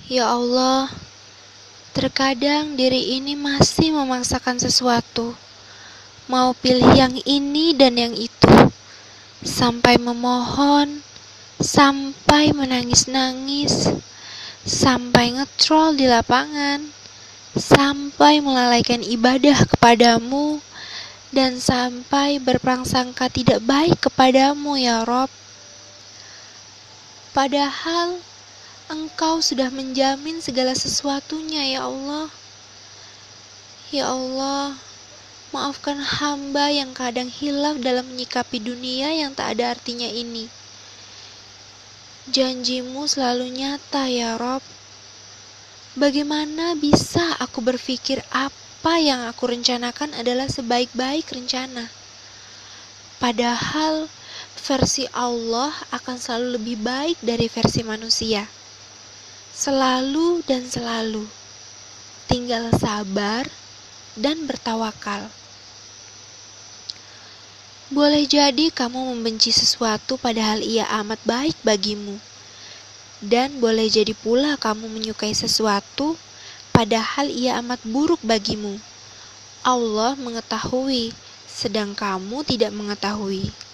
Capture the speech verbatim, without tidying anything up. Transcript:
Ya Allah, terkadang diri ini masih memaksakan sesuatu, mau pilih yang ini dan yang itu, sampai memohon, sampai menangis-nangis, sampai ngetrol di lapangan, sampai melalaikan ibadah kepadamu, dan sampai berprasangka tidak baik kepadamu, ya Rob. Padahal Engkau sudah menjamin segala sesuatunya, ya Allah. Ya Allah, maafkan hamba yang kadang hilaf dalam menyikapi dunia yang tak ada artinya ini. Janjimu selalu nyata, ya Rob. Bagaimana bisa aku berpikir apa yang aku rencanakan adalah sebaik-baik rencana? Padahal versi Allah akan selalu lebih baik dari versi manusia. Selalu dan selalu. Tinggal sabar dan bertawakal. Boleh jadi kamu membenci sesuatu padahal ia amat baik bagimu. Dan boleh jadi pula kamu menyukai sesuatu padahal ia amat buruk bagimu. Allah mengetahui, sedang kamu tidak mengetahui.